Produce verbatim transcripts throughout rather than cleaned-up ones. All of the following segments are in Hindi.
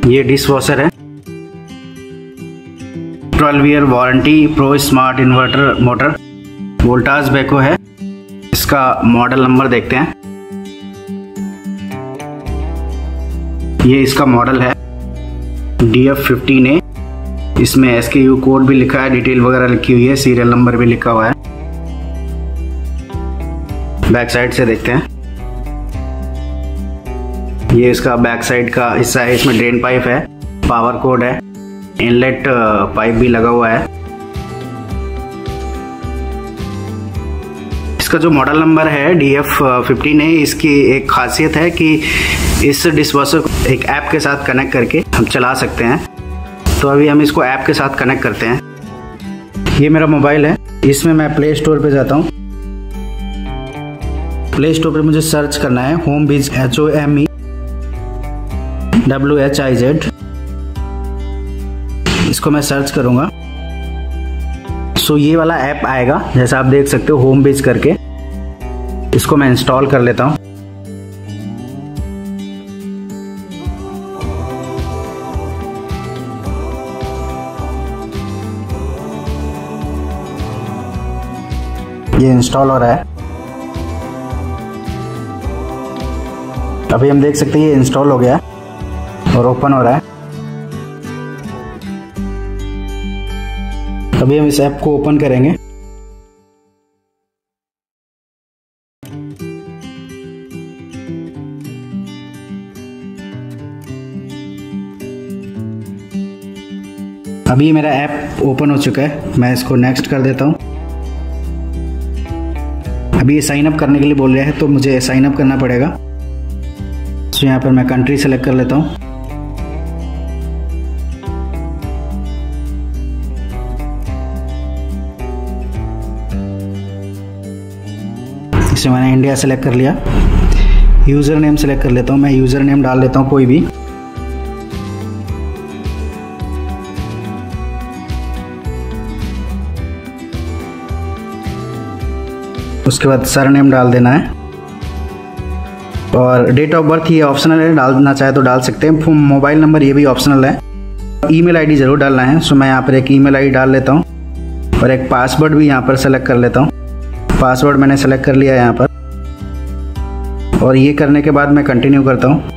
ये डिश वॉशर है, twelve year warranty, pro smart inverter motor, Voltas Beko है। इसका मॉडल नंबर देखते हैं। ये इसका मॉडल है डी एफ फिफ्टीन ए। इसमें एस के यू कोड भी लिखा है, डिटेल वगैरह लिखी हुई है, सीरियल नंबर भी लिखा हुआ है। बैक साइड से देखते हैं। ये इसका बैक साइड का हिस्सा है। इसमें ड्रेन पाइप है, पावर कोड है, इनलेट पाइप भी लगा हुआ है। इसका जो मॉडल नंबर है डी एफ फिफ्टीन है, इसकी एक खासियत है कि इस डिशवॉशर को एक ऐप के साथ कनेक्ट करके हम चला सकते हैं। तो अभी हम इसको ऐप के साथ कनेक्ट करते हैं। ये मेरा मोबाइल है, इसमें मैं प्ले स्टोर पे जाता हूँ। प्ले स्टोर पे मुझे सर्च करना है Home Whiz, H O M E W H I Z. इसको मैं सर्च करूंगा। सो ये वाला ऐप आएगा, जैसा आप देख सकते हो होम बीज करके। इसको मैं इंस्टॉल कर लेता हूँ। ये इंस्टॉल हो रहा है। अभी हम देख सकते हैं ये इंस्टॉल हो गया है और ओपन हो रहा है। अभी हम इस ऐप को ओपन करेंगे। अभी मेरा ऐप ओपन हो चुका है। मैं इसको नेक्स्ट कर देता हूँ। अभी ये साइन अप करने के लिए बोल रहा है, तो मुझे साइन अप करना पड़ेगा। तो यहाँ पर मैं कंट्री सेलेक्ट कर लेता हूँ। इसमें मैंने इंडिया सेलेक्ट कर लिया। यूज़र नेम सेलेक्ट कर लेता हूँ। मैं यूज़र नेम डाल लेता हूँ कोई भी। उसके बाद सरनेम डाल देना है और डेट ऑफ बर्थ ये ऑप्शनल है, डालना चाहे तो डाल सकते हैं। मोबाइल नंबर ये भी ऑप्शनल है। ईमेल आईडी ज़रूर डालना है। सो मैं यहाँ पर एक ईमेल आईडी डाल लेता हूँ और एक पासवर्ड भी यहाँ पर सेलेक्ट कर लेता हूँ। पासवर्ड मैंने सेलेक्ट कर लिया यहाँ पर और ये करने के बाद मैं कंटिन्यू करता हूँ।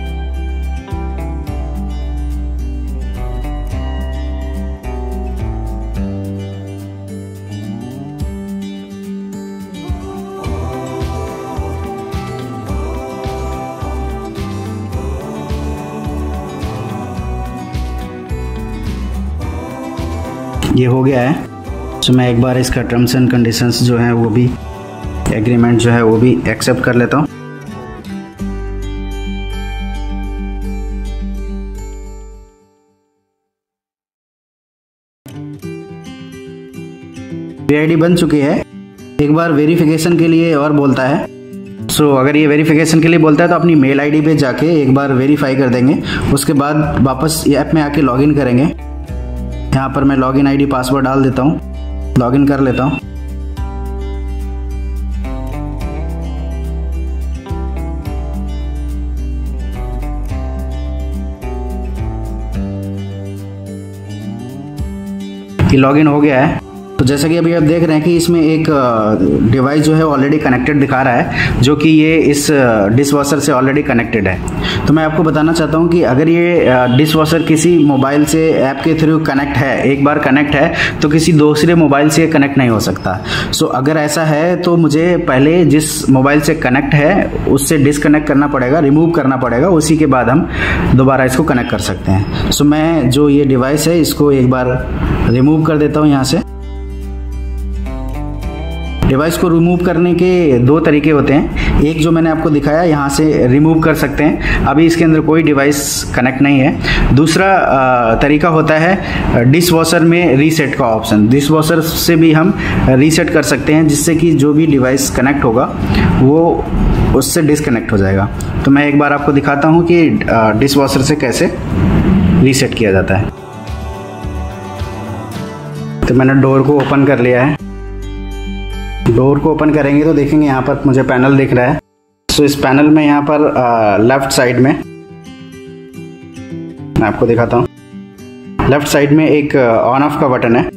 ये हो गया है। तो मैं एक बार इसका टर्म्स एंड कंडीशंस जो है वो भी, एग्रीमेंट जो है वो भी एक्सेप्ट कर लेता हूँ। आईडी बन चुकी है। एक बार वेरिफिकेशन के लिए और बोलता है। सो so, अगर ये वेरिफिकेशन के लिए बोलता है तो अपनी मेल आईडी पे जाके एक बार वेरीफाई कर देंगे। उसके बाद वापस ऐप में आके लॉगिन करेंगे। यहाँ पर मैं लॉगिन आईडी पासवर्ड डाल देता हूँ, लॉगिन कर लेता हूँ। ये लॉगिन हो गया है। तो जैसा कि अभी आप देख रहे हैं कि इसमें एक डिवाइस जो है ऑलरेडी कनेक्टेड दिखा रहा है, जो कि ये इस डिश वॉशर से ऑलरेडी कनेक्टेड है। तो मैं आपको बताना चाहता हूं कि अगर ये डिश वॉशर किसी मोबाइल से ऐप के थ्रू कनेक्ट है, एक बार कनेक्ट है, तो किसी दूसरे मोबाइल से कनेक्ट नहीं हो सकता। सो अगर ऐसा है तो मुझे पहले जिस मोबाइल से कनेक्ट है उससे डिसकनेक्ट करना पड़ेगा, रिमूव करना पड़ेगा। उसी के बाद हम दोबारा इसको कनेक्ट कर सकते हैं। सो मैं जो ये डिवाइस है इसको एक बार रिमूव कर देता हूँ यहाँ से। डिवाइस को रिमूव करने के दो तरीके होते हैं। एक जो मैंने आपको दिखाया, यहाँ से रिमूव कर सकते हैं, अभी इसके अंदर कोई डिवाइस कनेक्ट नहीं है। दूसरा तरीका होता है डिश वॉशर में रीसेट का ऑप्शन। डिश वॉशर से भी हम रीसेट कर सकते हैं, जिससे कि जो भी डिवाइस कनेक्ट होगा वो उससे डिसकनेक्ट हो जाएगा। तो मैं एक बार आपको दिखाता हूँ कि डिश वॉशर से कैसे रीसेट किया जाता है। तो मैंने डोर को ओपन कर लिया है। डोर को ओपन करेंगे तो देखेंगे यहाँ पर मुझे पैनल दिख रहा है। सो इस पैनल में यहाँ पर लेफ्ट साइड में मैं आपको दिखाता हूँ। लेफ्ट साइड में एक ऑन ऑफ का बटन है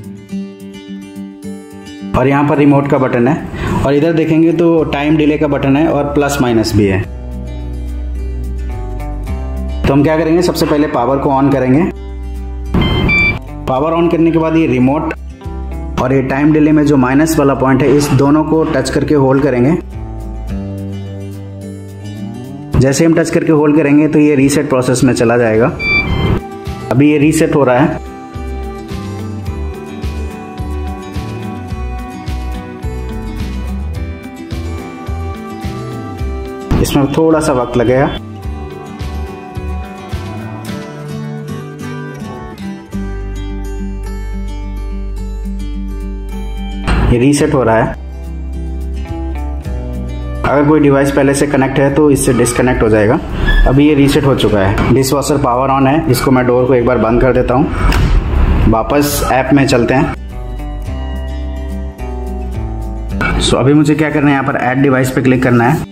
और यहाँ पर रिमोट का बटन है, और इधर देखेंगे तो टाइम डिले का बटन है और प्लस माइनस भी है। तो हम क्या करेंगे, सबसे पहले पावर को ऑन करेंगे। पावर ऑन करने के बाद ये रिमोट और ये टाइम डिले में जो माइनस वाला पॉइंट है, इस दोनों को टच करके होल्ड करेंगे। जैसे हम टच करके होल्ड करेंगे तो ये रीसेट प्रोसेस में चला जाएगा। अभी ये रीसेट हो रहा है। इसमें थोड़ा सा वक्त लगेगा। ये रीसेट हो रहा है। अगर कोई डिवाइस पहले से कनेक्ट है तो इससे डिस्कनेक्ट हो जाएगा। अभी ये रीसेट हो चुका है। डिश वॉशर पावर ऑन है। इसको मैं डोर को एक बार बंद कर देता हूँ। वापस ऐप में चलते हैं। सो अभी मुझे क्या करना है, यहाँ पर ऐड डिवाइस पे क्लिक करना है।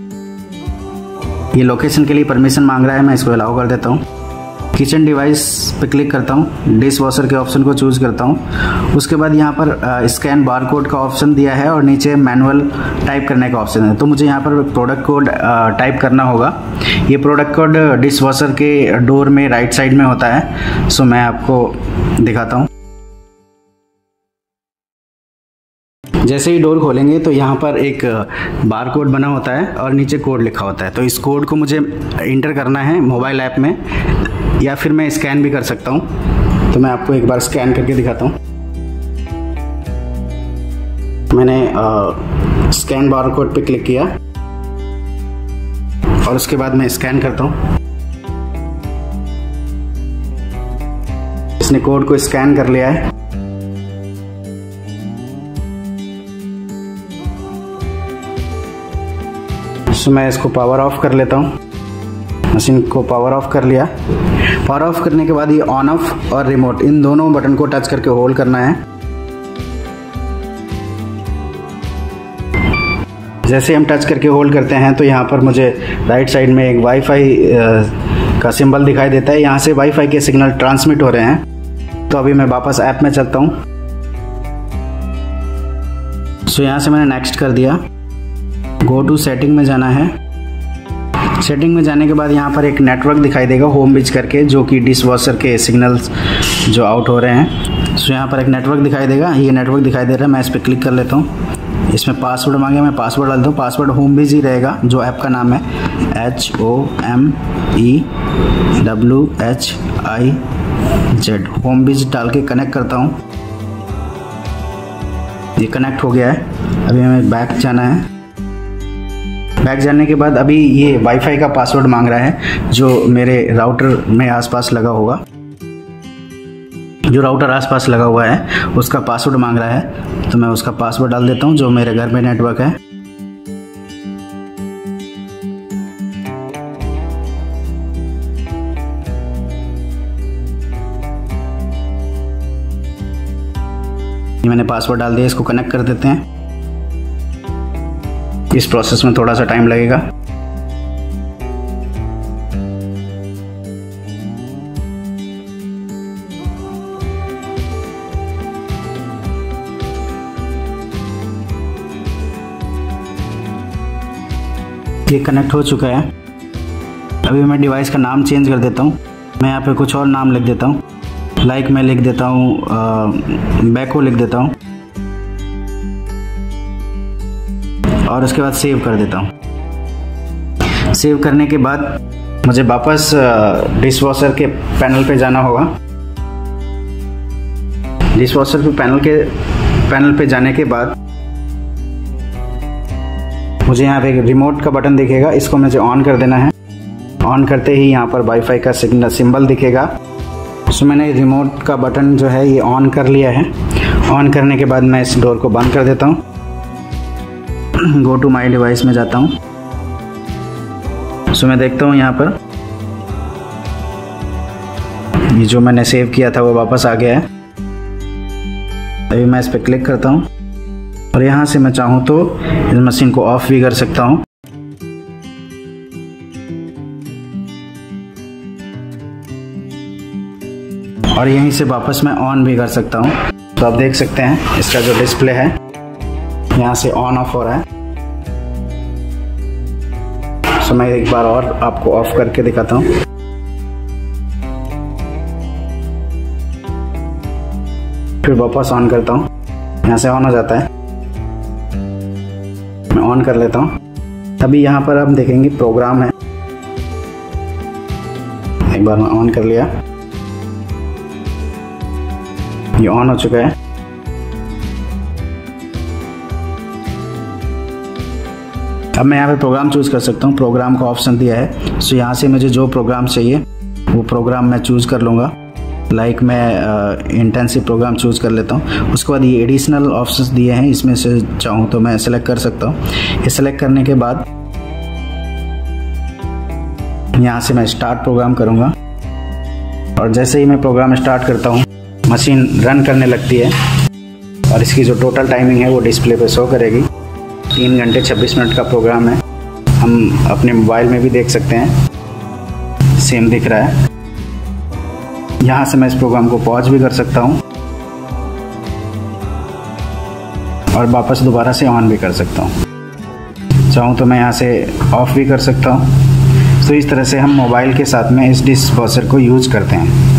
ये लोकेशन के लिए परमिशन मांग रहा है, मैं इसको अलाउ कर देता हूँ। किचन डिवाइस पे क्लिक करता हूँ, डिश वॉशर के ऑप्शन को चूज करता हूँ। उसके बाद यहाँ पर स्कैन बार कोड का ऑप्शन दिया है और नीचे मैनुअल टाइप करने का ऑप्शन है। तो मुझे यहाँ पर प्रोडक्ट कोड टाइप करना होगा। ये प्रोडक्ट कोड डिश वॉशर के डोर में राइट साइड में होता है। सो मैं आपको दिखाता हूँ। जैसे ही डोर खोलेंगे तो यहाँ पर एक बार कोड बना होता है और नीचे कोड लिखा होता है। तो इस कोड को मुझे इंटर करना है मोबाइल ऐप में, या फिर मैं स्कैन भी कर सकता हूँ। तो मैं आपको एक बार स्कैन करके दिखाता हूँ। मैंने आ, स्कैन बार कोड पे क्लिक किया और उसके बाद मैं स्कैन करता हूँ। इसने कोड को स्कैन कर लिया है। तो मैं इसको पावर ऑफ कर लेता हूँ। मशीन को पावर ऑफ कर लिया। पावर ऑफ करने के बाद ये ऑन ऑफ और रिमोट, इन दोनों बटन को टच करके होल्ड करना है। जैसे हम टच करके होल्ड करते हैं तो यहाँ पर मुझे राइट साइड में एक वाईफाई का सिंबल दिखाई देता है। यहाँ से वाईफाई के सिग्नल ट्रांसमिट हो रहे हैं। तो अभी मैं वापस ऐप में चलता हूँ। सो यहाँ से मैंने नेक्स्ट कर दिया। गो टू सेटिंग में जाना है। सेटिंग में जाने के बाद यहाँ पर एक नेटवर्क दिखाई देगा होम बिज करके, जो कि डिश वॉशर के सिग्नल्स जो आउट हो रहे हैं। सो यहाँ पर एक नेटवर्क दिखाई देगा। ये नेटवर्क दिखाई दे रहा है। मैं इस पर क्लिक कर लेता हूँ। इसमें पासवर्ड मांगे, मैं पासवर्ड डाल दूँ। पासवर्ड होम बिज ही रहेगा, जो ऐप का नाम है H O M E W H I Z. Home Whiz डाल के कनेक्ट करता हूँ। ये कनेक्ट हो गया है। अभी हमें बैक जाना है। बैक जाने के बाद अभी ये वाईफाई का पासवर्ड मांग रहा है, जो मेरे राउटर में आसपास लगा होगा। जो राउटर आसपास लगा हुआ है उसका पासवर्ड मांग रहा है। तो मैं उसका पासवर्ड डाल देता हूँ, जो मेरे घर में नेटवर्क है। ये मैंने पासवर्ड डाल दिया। इसको कनेक्ट कर देते हैं। इस प्रोसेस में थोड़ा सा टाइम लगेगा। ये कनेक्ट हो चुका है। अभी मैं डिवाइस का नाम चेंज कर देता हूँ। मैं यहाँ पे कुछ और नाम लिख देता हूँ। लाइक मैं लिख देता हूँ, बैको लिख देता हूँ और उसके बाद सेव कर देता हूँ। सेव करने के बाद मुझे वापस डिश वॉशर के पैनल पे जाना होगा। डिश वॉशर के पैनल के पैनल पे जाने के बाद मुझे यहाँ पे एक रिमोट का बटन दिखेगा। इसको मुझे ऑन कर देना है। ऑन करते ही यहाँ पर वाईफाई का सिग्नल सिंबल दिखेगा। तो मैंने रिमोट का बटन जो है ये ऑन कर लिया है। ऑन करने के बाद मैं इस डोर को बंद कर देता हूँ। गो टू माई डिवाइस में जाता हूँ। सो मैं देखता हूँ यहाँ पर ये जो मैंने सेव किया था वो वापस आ गया है। अभी मैं इस पर क्लिक करता हूँ और यहाँ से मैं चाहूँ तो इस मशीन को ऑफ भी कर सकता हूँ। और यहीं से वापस मैं ऑन भी कर सकता हूँ। तो आप देख सकते हैं इसका जो डिस्प्ले है यहाँ से ऑन ऑफ हो रहा है। तो मैं एक बार और आपको ऑफ करके दिखाता हूँ। फिर वापस ऑन करता हूँ, यहाँ से ऑन हो जाता है। मैं ऑन कर लेता हूँ। अभी यहाँ पर आप देखेंगे प्रोग्राम है, एक बार मैं ऑन कर लिया, ये ऑन हो चुका है। अब मैं यहाँ पे प्रोग्राम चूज कर सकता हूँ, प्रोग्राम का ऑप्शन दिया है। सो यहाँ से मुझे जो प्रोग्राम चाहिए वो प्रोग्राम मैं चूज कर लूँगा। लाइक मैं इंटेंसिव प्रोग्राम चूज कर लेता हूँ। उसके बाद ये एडिशनल ऑप्शंस दिए हैं, इसमें से चाहूँ तो मैं सेलेक्ट कर सकता हूँ। ये सेलेक्ट करने के बाद यहाँ से मैं स्टार्ट प्रोग्राम करूँगा और जैसे ही मैं प्रोग्राम स्टार्ट करता हूँ मशीन रन करने लगती है और इसकी जो टोटल टाइमिंग है वो डिस्प्ले पे शो करेगी। तीन घंटे छब्बीस मिनट का प्रोग्राम है। हम अपने मोबाइल में भी देख सकते हैं, सेम दिख रहा है। यहाँ से मैं इस प्रोग्राम को पॉज भी कर सकता हूँ और वापस दोबारा से ऑन भी कर सकता हूँ। चाहूँ तो मैं यहाँ से ऑफ भी कर सकता हूँ। तो इस तरह से हम मोबाइल के साथ में इस डिश वॉशर को यूज करते हैं।